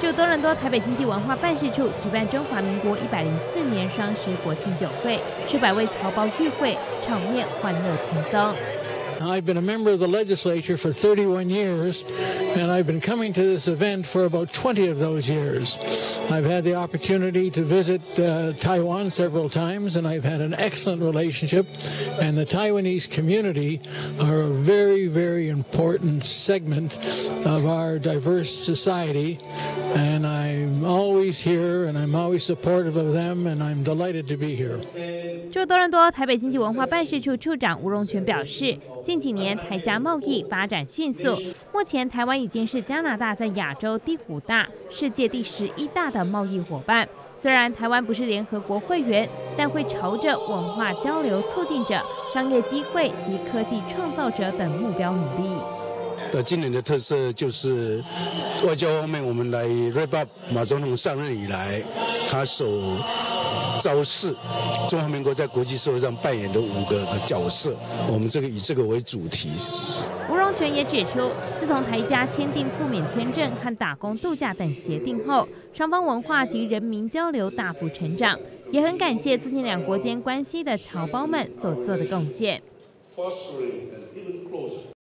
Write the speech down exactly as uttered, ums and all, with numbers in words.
就多伦多台北经济文化办事处举办中华民国一百零四年双十国庆酒会，数百位侨胞与会，场面欢乐轻松。 I've been a member of the legislature for thirty-one years, and I've been coming to this event for about twenty of those years. I've had the opportunity to visit uh, Taiwan several times, and I've had an excellent relationship. And the Taiwanese community are a very, very important segment of our diverse society. And I'm always here, and I'm always supportive of them, and I'm delighted to be here. 驻多伦多台北经济文化办事处处长吴荣全表示，近几年台加贸易发展迅速，目前台湾已经是加拿大在亚洲第五大、世界第十一大的贸易伙伴。虽然台湾不是联合国会员，但会朝着文化交流促进者、商业机会及科技创造者等目标努力。 呃，今年的特色就是外交方面，我们来 wrap up 马总统上任以来，他所昭示中华民国在国际社会上扮演的五个角色，我们这个以这个为主题。 吴荣全也指出，自从台加签订互免签证和打工度假等协定后，双方文化及人民交流大幅成长，也很感谢促进两国间关系的侨胞们所做的贡献。